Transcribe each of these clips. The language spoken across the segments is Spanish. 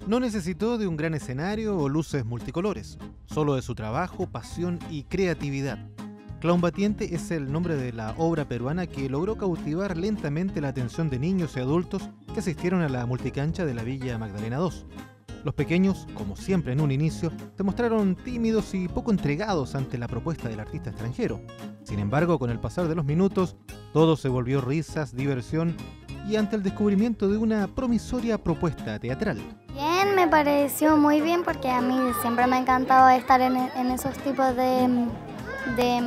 No necesitó de un gran escenario o luces multicolores, solo de su trabajo, pasión y creatividad. Clown Batiente es el nombre de la obra peruana que logró cautivar lentamente la atención de niños y adultos que asistieron a la multicancha de la Villa Magdalena 2. Los pequeños, como siempre en un inicio, se mostraron tímidos y poco entregados ante la propuesta del artista extranjero. Sin embargo, con el pasar de los minutos, todo se volvió risas, diversión y ante el descubrimiento de una promisoria propuesta teatral. Bien, me pareció muy bien porque a mí siempre me ha encantado estar en esos tipos de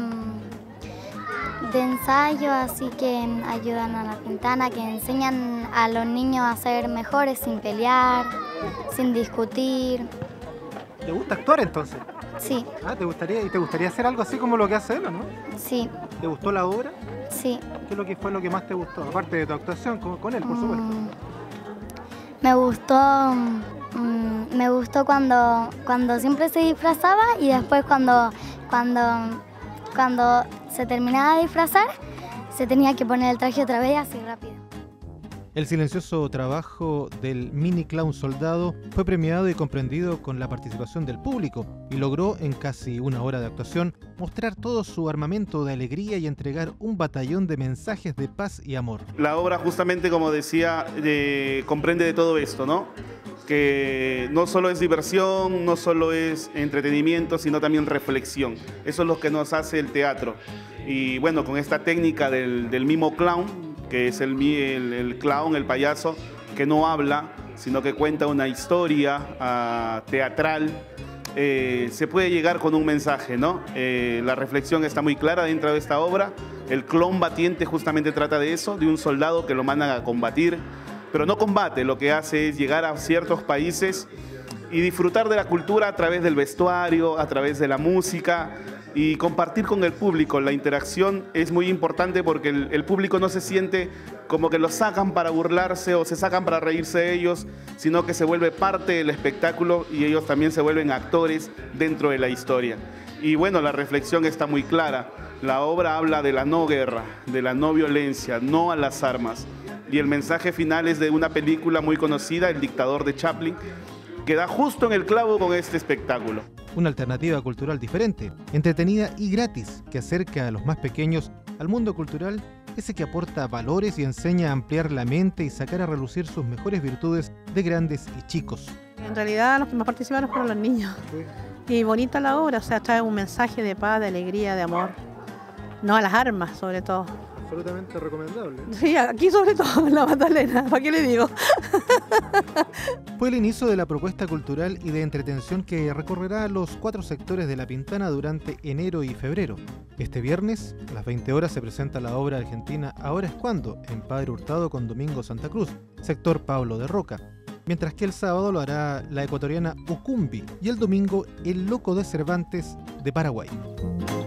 ensayo, así que ayudan a la Pintana, que enseñan a los niños a ser mejores sin pelear, sin discutir. ¿Te gusta actuar entonces? Sí, ¿Te gustaría hacer algo así como lo que hace él, o no? sí, ¿Te gustó la obra? sí. ¿Qué es lo que fue lo que más te gustó? Aparte de tu actuación con él, por supuesto. Me gustó cuando siempre se disfrazaba y después cuando se terminaba de disfrazar, se tenía que poner el traje otra vez así rápido. El silencioso trabajo del mini clown soldado fue premiado y comprendido con la participación del público y logró en casi una hora de actuación mostrar todo su armamento de alegría y entregar un batallón de mensajes de paz y amor. La obra, justamente como decía, comprende de todo esto, ¿no? Que no solo es diversión, no solo es entretenimiento, sino también reflexión. Eso es lo que nos hace el teatro. Y bueno, con esta técnica del mimo clown, que es el clown, el payaso, que no habla, sino que cuenta una historia teatral, se puede llegar con un mensaje, ¿no? La reflexión está muy clara dentro de esta obra. El Clown Batiente justamente trata de eso, de un soldado que lo mandan a combatir, pero no combate, lo que hace es llegar a ciertos países y disfrutar de la cultura a través del vestuario, a través de la música y compartir con el público. La interacción es muy importante porque el público no se siente como que lo sacan para burlarse o se sacan para reírse de ellos, sino que se vuelve parte del espectáculo y ellos también se vuelven actores dentro de la historia. Y bueno, la reflexión está muy clara. La obra habla de la no guerra, de la no violencia, no a las armas. Y el mensaje final es de una película muy conocida, El dictador de Chaplin, que da justo en el clavo con este espectáculo. Una alternativa cultural diferente, entretenida y gratis, que acerca a los más pequeños al mundo cultural, ese que aporta valores y enseña a ampliar la mente y sacar a relucir sus mejores virtudes de grandes y chicos. En realidad los que más participaron fueron los niños. Y bonita la obra, o sea, trae un mensaje de paz, de alegría, de amor. No a las armas, sobre todo. Absolutamente recomendable. Sí, aquí sobre todo, en la Magdalena, ¿para qué le digo? Fue el inicio de la propuesta cultural y de entretención que recorrerá los 4 sectores de La Pintana durante enero y febrero. Este viernes, a las 20 horas, se presenta la obra argentina Ahora es cuando, en Padre Hurtado con Domingo Santa Cruz, sector Pablo de Roca. Mientras que el sábado lo hará la ecuatoriana Ucumbi y el domingo El Loco de Cervantes de Paraguay.